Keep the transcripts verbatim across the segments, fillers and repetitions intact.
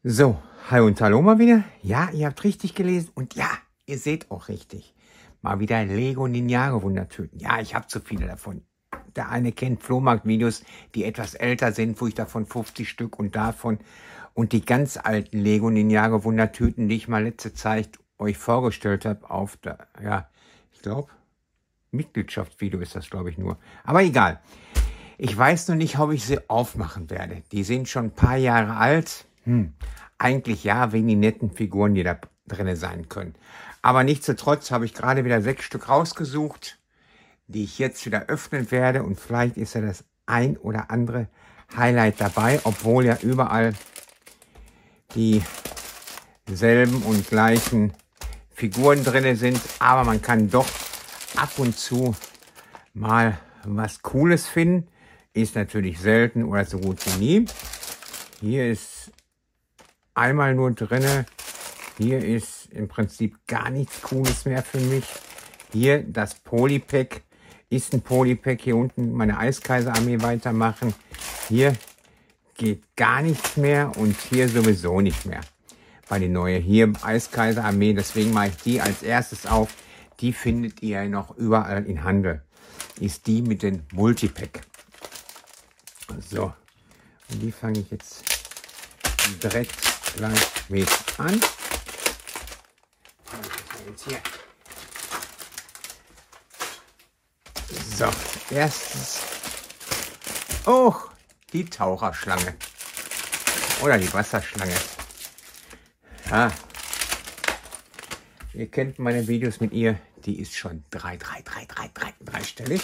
So, hi und hallo mal wieder. Ja, ihr habt richtig gelesen und ja, ihr seht auch richtig. Mal wieder Lego Ninjago Wundertüten. Ja, ich habe zu viele davon. Der eine kennt Flohmarkt-Videos, die etwas älter sind, wo ich davon fünfzig Stück und davon. Und die ganz alten Lego Ninjago Wundertüten, die ich mal letzte Zeit euch vorgestellt habe auf der, ja, ich glaube, Mitgliedschaftsvideo ist das, glaube ich, nur. Aber egal. Ich weiß noch nicht, ob ich sie aufmachen werde. Die sind schon ein paar Jahre alt. Hm, eigentlich ja, wegen die netten Figuren, die da drin sein können. Aber nichtsdestotrotz habe ich gerade wieder sechs Stück rausgesucht, die ich jetzt wieder öffnen werde. Und vielleicht ist ja das ein oder andere Highlight dabei, obwohl ja überall dieselben und gleichen Figuren drin sind. Aber man kann doch ab und zu mal was Cooles finden. Ist natürlich selten oder so gut wie nie. Hier ist einmal nur drinne. Hier ist im Prinzip gar nichts Cooles mehr für mich. Hier das Polypack ist ein Polypack. Hier unten meine Eiskaiser-Armee weitermachen. Hier geht gar nichts mehr und hier sowieso nicht mehr. Bei den neuen hier Eiskaiser-Armee. Deswegen mache ich die als erstes auf. Die findet ihr noch überall in Handel. Ist die mit dem Multipack. So, und die fange ich jetzt direkt gleich mit an. Jetzt hier. So, erstes. Oh, die Taucherschlange. Oder die Wasserschlange. Ja. Ihr kennt meine Videos mit ihr. Die ist schon drei, drei, drei, drei, drei, dreistellig.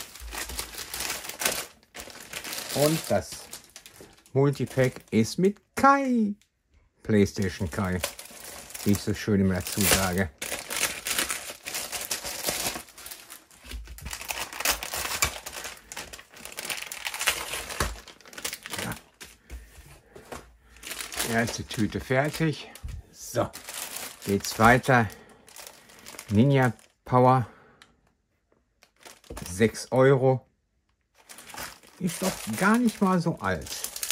Und das Multipack ist mit Kai. PlayStation Kai. Wie ich so schön immer dazu sage. Ja. Erste Tüte fertig. So. Geht's weiter. Ninja Power. sechs Euro. Ist doch gar nicht mal so alt.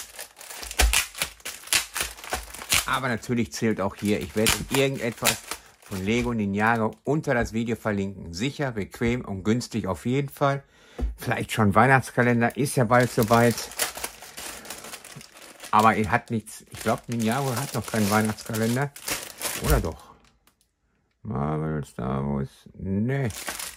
Aber natürlich zählt auch hier, ich werde irgendetwas von Lego Ninjago unter das Video verlinken. Sicher, bequem und günstig auf jeden Fall. Vielleicht schon Weihnachtskalender, ist ja bald soweit. Aber er hat nichts, ich glaube Ninjago hat noch keinen Weihnachtskalender. Oder doch? Marvel, Star Wars, ne.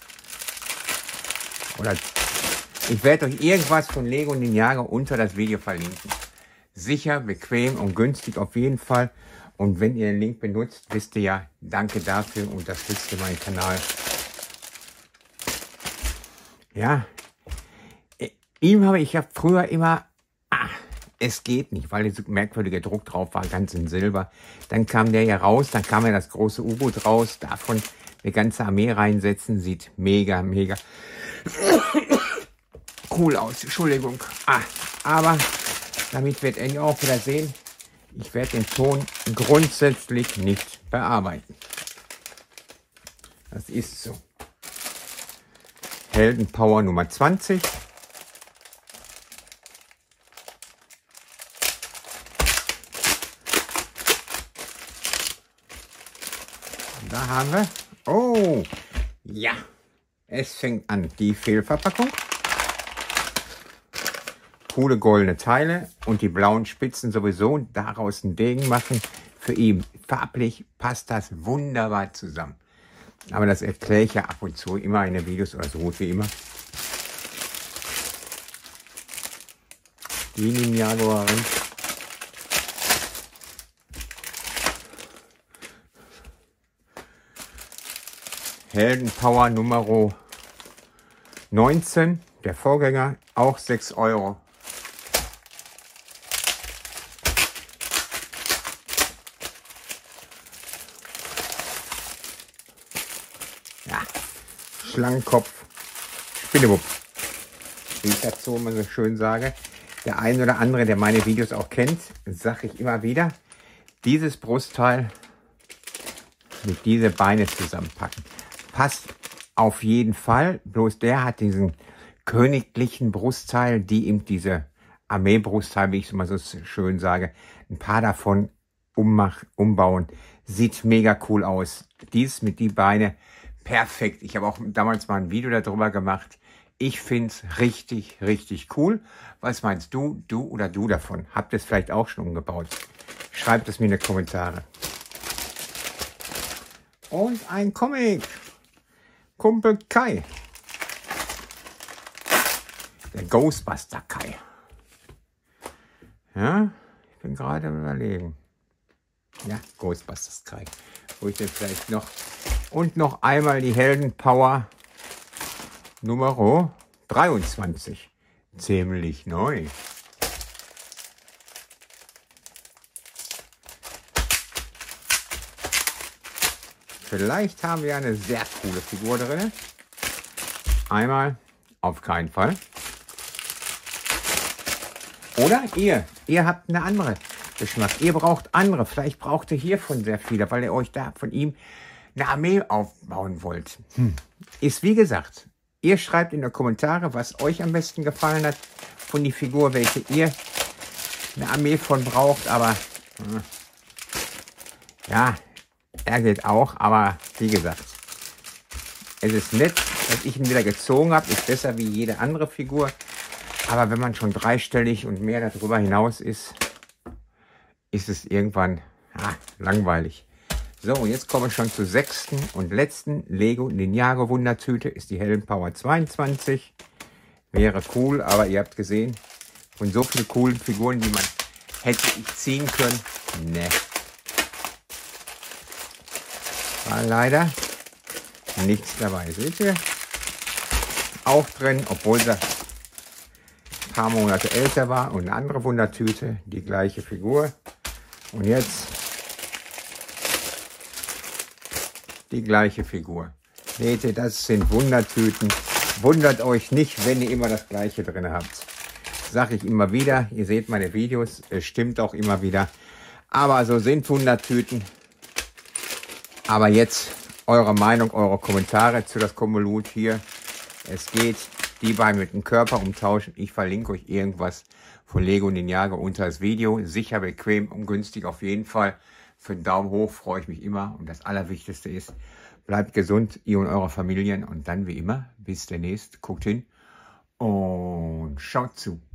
Oder... Ich werde euch irgendwas von Lego Ninjago unter das Video verlinken. Sicher, bequem und günstig auf jeden Fall. Und wenn ihr den Link benutzt, wisst ihr ja, danke dafür und unterstützt ihr meinen Kanal. Ja, ihm habe ich ja früher immer, ah, es geht nicht, weil dieser merkwürdige Druck drauf war, ganz in Silber. Dann kam der ja raus, dann kam ja das große U-Boot raus, davon eine ganze Armee reinsetzen, sieht mega, mega cool aus, Entschuldigung. Ah, aber damit werdet ihr auch wieder sehen, ich werde den Ton grundsätzlich nicht bearbeiten. Das ist so. Heldenpower Nummer zwanzig. Und da haben wir, oh, ja, es fängt an, die Fehlverpackung. Coole goldene Teile und die blauen Spitzen sowieso und daraus einen Degen machen. Für ihn farblich passt das wunderbar zusammen. Aber das erkläre ich ja ab und zu immer in den Videos oder so gut wie immer. Die Ninjagoerin. Heldenpower Nummer neunzehn, der Vorgänger, auch sechs Euro. Ja, Schlangenkopf, Spinnewupp, wie ich dazu immer so schön sage. Der ein oder andere, der meine Videos auch kennt, sage ich immer wieder, dieses Brustteil mit diese Beine zusammenpacken. Passt auf jeden Fall, bloß der hat diesen königlichen Brustteil, die eben diese Armeebrustteil, wie ich es immer so schön sage, ein paar davon ummach, umbauen. Sieht mega cool aus. Dies mit die Beine, perfekt. Ich habe auch damals mal ein Video darüber gemacht. Ich finde es richtig, richtig cool. Was meinst du, du oder du davon? Habt ihr es vielleicht auch schon umgebaut? Schreibt es mir in die Kommentare. Und ein Comic. Kumpel Kai. Der Ghostbuster Kai. Ja, ich bin gerade am Überlegen. Ja, Ghostbusters Kai. Wo ich denn vielleicht noch... Und noch einmal die Heldenpower Nummer dreiundzwanzig. Ziemlich neu. Vielleicht haben wir eine sehr coole Figur drin. Einmal, auf keinen Fall. Oder ihr, ihr habt eine andere Geschmack. Ihr braucht andere. Vielleicht braucht ihr hiervon sehr viele, weil ihr euch da von ihm eine Armee aufbauen wollt. Hm. Ist wie gesagt, ihr schreibt in die Kommentare, was euch am besten gefallen hat von die Figur, welche ihr eine Armee von braucht. Aber hm, ja, er geht auch. Aber wie gesagt, es ist nett, dass ich ihn wieder gezogen habe. Ist besser wie jede andere Figur. Aber wenn man schon dreistellig und mehr darüber hinaus ist, ist es irgendwann ah, langweilig. So, jetzt komme ich schon zur sechsten und letzten Lego Ninjago Wundertüte. Ist die Heldenpower zweiundzwanzig. Wäre cool, aber ihr habt gesehen, von so vielen coolen Figuren, die man hätte ich ziehen können. Ne. War leider nichts dabei. Seht ihr? Auch drin, obwohl sie ein paar Monate älter war. Und eine andere Wundertüte, die gleiche Figur. Und jetzt die gleiche Figur. Seht ihr, das sind Wundertüten. Wundert euch nicht, wenn ihr immer das gleiche drin habt. Sage ich immer wieder. Ihr seht meine Videos. Es stimmt auch immer wieder. Aber so sind Wundertüten. Aber jetzt eure Meinung, eure Kommentare zu das Konvolut hier. Es geht die beiden mit dem Körper umtauschen. Ich verlinke euch irgendwas von Lego Ninjago unter das Video. Sicher, bequem und günstig auf jeden Fall. Für einen Daumen hoch freue ich mich immer. Und das Allerwichtigste ist, bleibt gesund, ihr und eure Familien. Und dann wie immer, bis demnächst. Guckt hin und schaut zu.